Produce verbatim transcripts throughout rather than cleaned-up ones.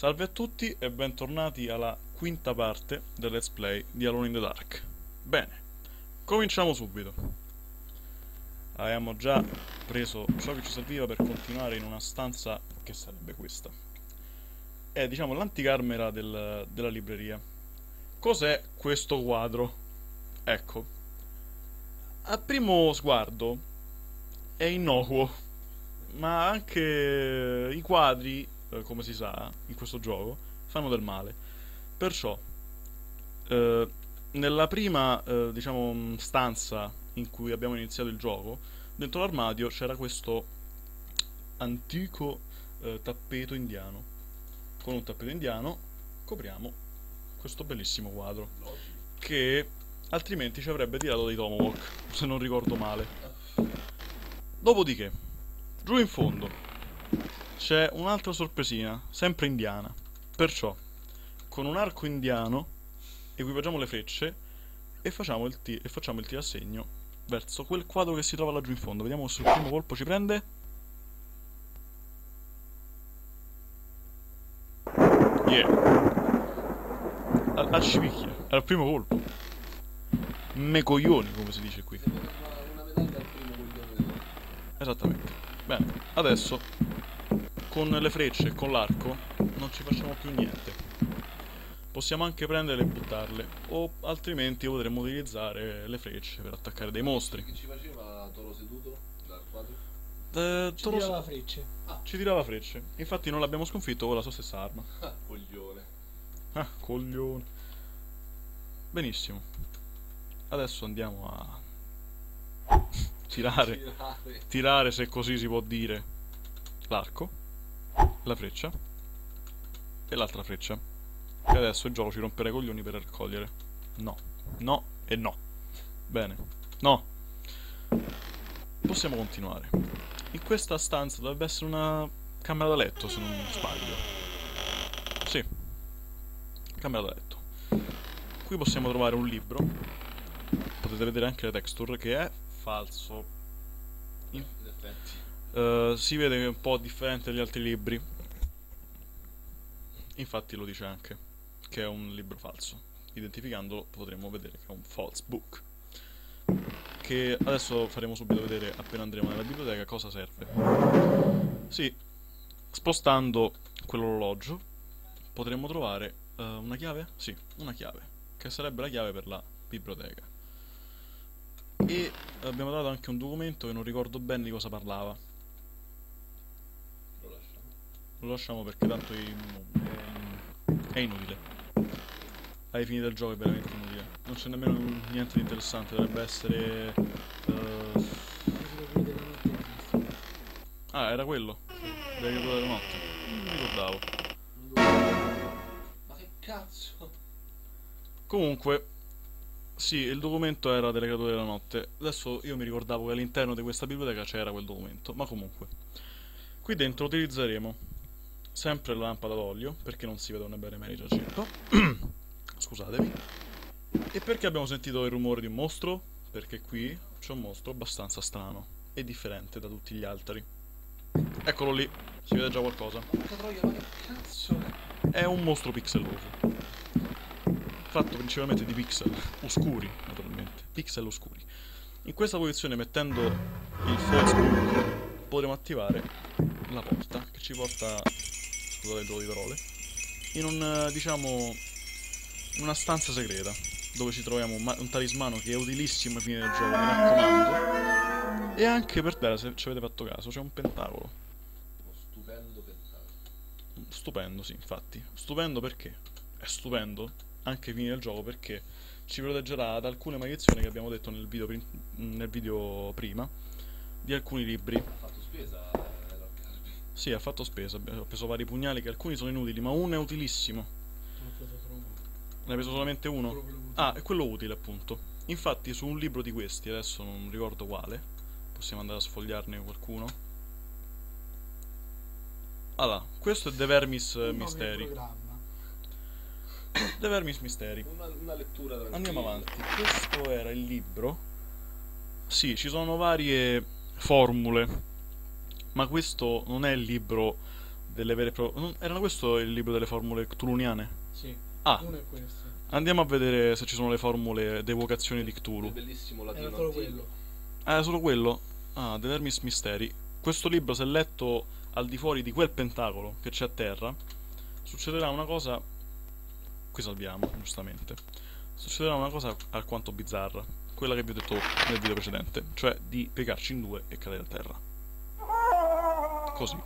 Salve a tutti e bentornati alla quinta parte del Let's Play di Alone in the Dark. Bene, cominciamo subito. Abbiamo già preso ciò che ci serviva per continuare in una stanza che sarebbe questa. È, diciamo, l'anticamera del, della libreria. Cos'è questo quadro? Ecco, a primo sguardo è innocuo, ma anche i quadri, eh, come si sa, in questo gioco, fanno del male. Perciò, eh, nella prima, eh, diciamo, stanza in cui abbiamo iniziato il gioco, dentro l'armadio c'era questo antico, eh, tappeto indiano. Con un tappeto indiano copriamo questo bellissimo quadro, che altrimenti ci avrebbe tirato dei Tomahawk, se non ricordo male. Dopodiché, giù in fondo c'è un'altra sorpresina, sempre indiana. Perciò, con un arco indiano, equipaggiamo le frecce e facciamo il, ti- e facciamo il tirassegno verso quel quadro che si trova laggiù in fondo. Vediamo se il primo colpo ci prende. Yeah. A, a cipicchia, era il primo colpo. Me coglioni, come si dice qui. Una, una medaglia al primo coglione. Esattamente. Bene, adesso con le frecce e con l'arco non ci facciamo più niente. Possiamo anche prenderle e buttarle, o altrimenti potremmo utilizzare le frecce per attaccare dei mostri. Che ci faceva Toro seduto dal quadro? Eh, Ci Toro- tirava frecce. Ah, ci tirava frecce, infatti non l'abbiamo sconfitto con la sua stessa arma. ah, coglione. Ah, coglione. Benissimo. Adesso andiamo a tirare, Tirare. tirare se così si può dire, l'arco, la freccia e l'altra freccia. E adesso il gioco ci romperà i coglioni per raccogliere. No, no e no. Bene, no. Possiamo continuare. In questa stanza dovrebbe essere una camera da letto, se non sbaglio. Sì, camera da letto. Qui possiamo trovare un libro. Potete vedere anche le texture, che è falso. In- In effetti. eh, si vede che è un po' differente dagli altri libri. Infatti lo dice anche, che è un libro falso. Identificandolo potremo vedere che è un false book. Che adesso faremo subito vedere, appena andremo nella biblioteca, cosa serve. Sì, spostando quell'orologio potremmo trovare eh, una chiave? Sì, una chiave, che sarebbe la chiave per la biblioteca. E abbiamo trovato anche un documento che non ricordo bene di cosa parlava. Lo lasciamo. Lo lasciamo perché tanto è, è inutile. Ai fini del gioco è veramente inutile. Non c'è nemmeno niente di interessante. Dovrebbe essere. eh, Ah, era quello. Della creatura della notte. Non mi ricordavo. Ma che cazzo? Comunque, sì, il documento era delle creature della notte. Adesso io mi ricordavo che all'interno di questa biblioteca c'era quel documento. Ma comunque, qui dentro utilizzeremo sempre la lampada d'olio, perché non si vedono bene bene i giacinto. Scusatemi. E perché abbiamo sentito il rumore di un mostro? Perché qui c'è un mostro abbastanza strano e differente da tutti gli altri. Eccolo lì, si vede già qualcosa. Porca troia, ma che cazzo è? È un mostro pixeloso, fatto principalmente di pixel oscuri, naturalmente. Pixel oscuri. In questa posizione, mettendo il false book, potremo attivare la porta che ci porta, scusate il gioco di parole, in un, diciamo, in una stanza segreta dove ci troviamo un, ma- un talismano che è utilissimo ai fini del gioco, mi raccomando. E anche per terra, se ci avete fatto caso, c'è un pentacolo. Uno stupendo pentacolo. Stupendo, sì, infatti. Stupendo perché? È stupendo anche ai fini del gioco perché ci proteggerà da alcune maledizioni che abbiamo detto nel video, prim- nel video prima, di alcuni libri. Ha fatto spesa eh, Rock Harvey. Sì, ha fatto spesa, ho preso vari pugnali che alcuni sono inutili, ma uno è utilissimo. Ne hai preso solamente uno? Ah, è quello utile, appunto. Infatti, su un libro di questi, adesso non ricordo quale, possiamo andare a sfogliarne qualcuno. Allora, questo è The Vermis eh, Mysteri. The Vermis Mysteri. Una, una lettura tranquilla. Andiamo avanti. Questo era il libro. Sì, ci sono varie formule, ma questo non è il libro delle vere e proprie... non- Erano questo il libro delle formule cthulhuniane? Sì, Ah, uno è questo. andiamo a vedere se ci sono le formule d'evocazione di È Cthulhu. bellissimo latino Era solo antico. quello. Ah, è solo quello? Ah, The Hermes Mysteri. Questo libro, se letto al di fuori di quel pentacolo che c'è a terra, succederà una cosa... Qui salviamo, giustamente. Succederà una cosa alquanto bizzarra. Quella che vi ho detto nel video precedente. Cioè di piegarci in due e cadere a terra. Così.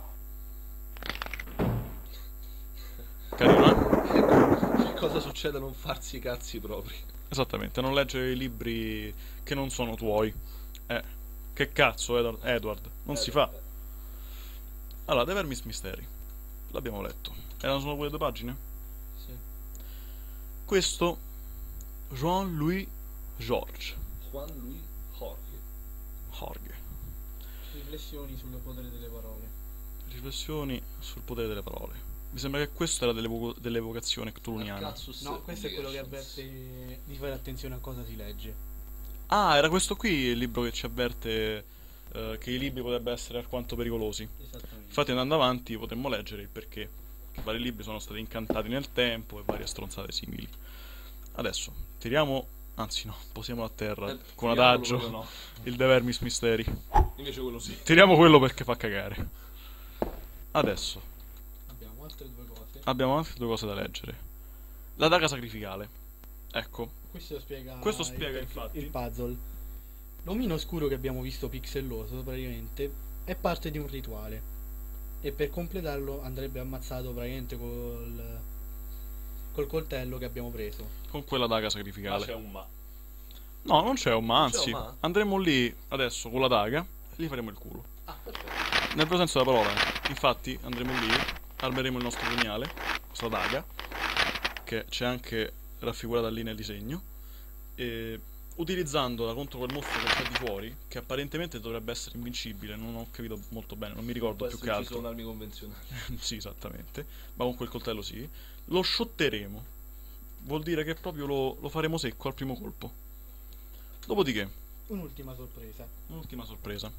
Carino, eh? Che cosa succede a non farsi i cazzi propri? Esattamente, non leggere i libri che non sono tuoi. Eh, che cazzo, Edward? Edward, non si fa. Allora, The Hermes Mysteri. L'abbiamo letto. Erano solo quelle due pagine? Sì. Questo Jean-Louis Georges. Juan Luis Jorge. Jorge. Riflessioni sul potere delle parole. Riflessioni sul potere delle parole. Mi sembra che questo era dell'evo- dell'evocazione cthulhuniana. Arcasus No, questo è quello che Publications. avverte di fare attenzione a cosa si legge. Ah, era questo qui il libro che ci avverte eh, che i libri potrebbero essere alquanto pericolosi. Esattamente. Infatti andando avanti potremmo leggere il perché. Che vari libri sono stati incantati nel tempo e varie stronzate simili. Adesso, tiriamo... Anzi no, posiamolo a terra Eh, con tiriamolo adagio proprio no. il The Hermes Mysteri. Invece quello sì. Tiriamo quello perché fa cagare. Adesso, Abbiamo altre due cose. abbiamo altre due cose da leggere. La daga sacrificale. Ecco, Questo spiega, Questo spiega, il, infatti. il puzzle. L'omino scuro che abbiamo visto pixelloso praticamente è parte di un rituale e per completarlo andrebbe ammazzato praticamente col, col coltello che abbiamo preso. con quella daga Ma sacrificale. c'è un ma. No, non c'è un ma, Non c'è anzi, un ma? andremo lì adesso con la daga e gli faremo il culo. Ah, perfetto. Nel vero senso della parola. Infatti, andremo lì, armeremo il nostro pugnale, questa daga, che c'è anche raffigurata lì nel disegno, e utilizzandola contro quel mostro che c'è di fuori, che apparentemente dovrebbe essere invincibile, non ho capito molto bene, non mi ricordo Può più che essere ci altro. sono armi convenzionali. Sì, esattamente. Ma con quel coltello sì. Lo sciotteremo. Vuol dire che proprio lo, lo faremo secco al primo colpo. Dopodiché, Un'ultima sorpresa. un'ultima sorpresa.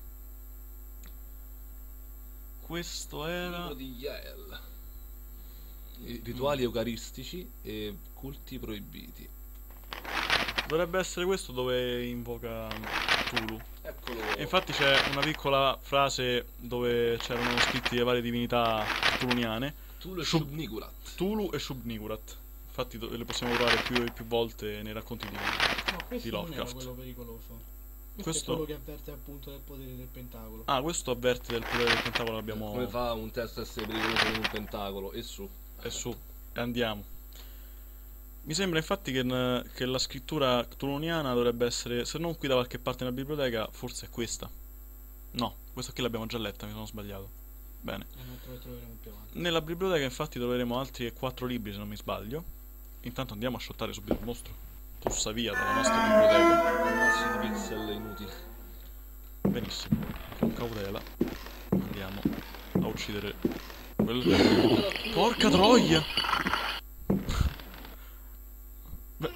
Questo Libro era... di Yael. I rituali eucaristici e culti proibiti. Dovrebbe essere questo dove invoca Cthulhu. Eccolo. E infatti c'è una piccola frase dove c'erano scritti le varie divinità cthulhuniane. Tulu e Shub- Shub-Nigurat. Cthulhu e Shub-Niggurath. Infatti do- le possiamo trovare più e più volte nei racconti di... No, questo Di non era Lovecraft. quello pericoloso. Questo, Questo- è quello che avverte appunto del potere del pentacolo. Ah, questo avverte del potere del pentacolo che abbiamo... Come fa un test a essere pericoloso con un pentacolo? E su. E su, e andiamo. Mi sembra infatti che, n- che la scrittura cthulhuniana dovrebbe essere, se non qui da qualche parte nella biblioteca, forse è questa. No, questa qui l'abbiamo già letta, mi sono sbagliato. Bene. E noi lo troveremo più avanti. Nella biblioteca infatti troveremo altri quattro libri se non mi sbaglio. Intanto andiamo a shottare subito il mostro. Pussa via dalla nostra biblioteca. Un masso di pixel inutile. Benissimo. Con cautela andiamo a uccidere quel... Porca troia! Beh,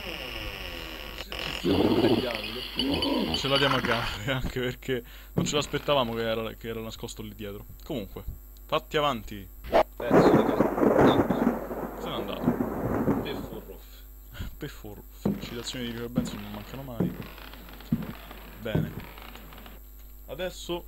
Stiamo tagliando. ce la diamo a gambe anche perché non ce l'aspettavamo che era, che era nascosto lì dietro. Comunque, fatti avanti. Pezzo di carta. Se n'è andato. Pefforroff. Per for... Citazioni di River Benson non mancano mai. Bene. Adesso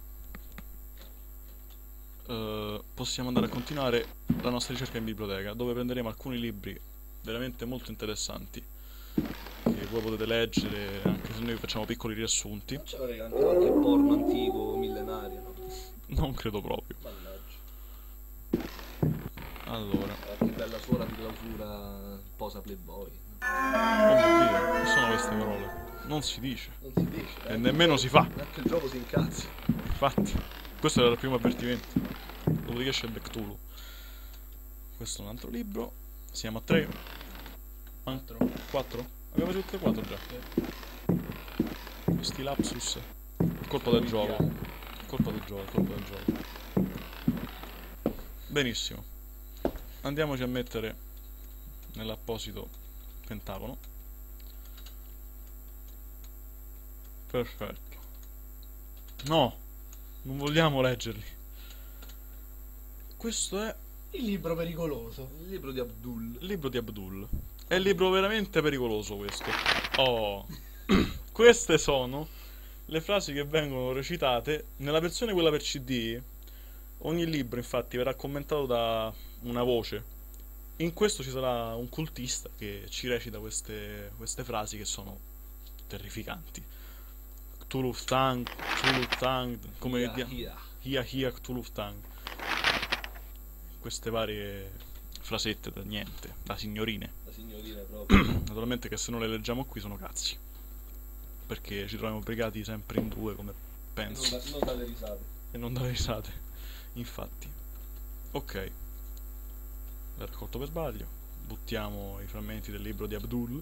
eh, possiamo andare a continuare la nostra ricerca in biblioteca, dove prenderemo alcuni libri veramente molto interessanti che voi potete leggere, anche se noi facciamo piccoli riassunti. Non c'è anche qualche porno antico, millenario, no? Non credo proprio. Mannaggia. Allora, Che bella suora di clausura posa Playboy. oh mio Dio, che sono queste parole? Non si dice. Non si dice. E nemmeno si fa. Anche il gioco si incazza. Infatti, questo era il primo avvertimento. Dopodiché c'è Cthulhu. Questo è un altro libro. Siamo a tre. Quattro. Quattro? Abbiamo tutte e quattro già. Questi lapsus. Colpa del gioco. Colpa del gioco, colpa del gioco. Benissimo. Andiamoci a mettere nell'apposito pentagono. Perfetto. No, non vogliamo leggerli. questo è Il libro pericoloso. Il libro di Abdul. il libro di Abdul. È il libro veramente pericoloso questo. Oh, queste sono le frasi che vengono recitate nella versione quella per C D. Ogni libro infatti verrà commentato da una voce. In questo ci sarà un cultista che ci recita queste, queste frasi che sono terrificanti. Cthulhu Tang, Cthulhu Tang, come Hia, dia- hia. Hia Hia Cthulhu Tang. Queste varie frasette da niente, da signorine. La signorina proprio. Naturalmente che se non le leggiamo qui sono cazzi. Perché ci troviamo obbligati sempre in due, come non, penso. da, non dalle risate. E non dalle risate. Infatti. Ok. L'ho raccolto per sbaglio. Buttiamo i frammenti del libro di Abdul.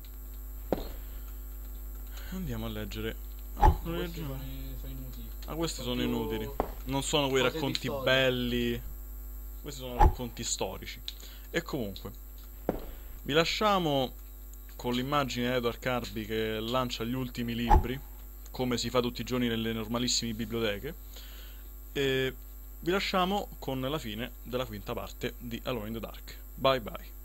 Andiamo a leggere. Ah, non li Questi leggiamo. sono, sono inutili. Ah, questi sono Proprio inutili. Non sono quei cose di racconti storia. belli. Questi sono racconti storici. E comunque, vi lasciamo con l'immagine di Edward Carby che lancia gli ultimi libri, come si fa tutti i giorni nelle normalissime biblioteche. E vi lasciamo con la fine della quinta parte di Alone in the Dark. Bye bye.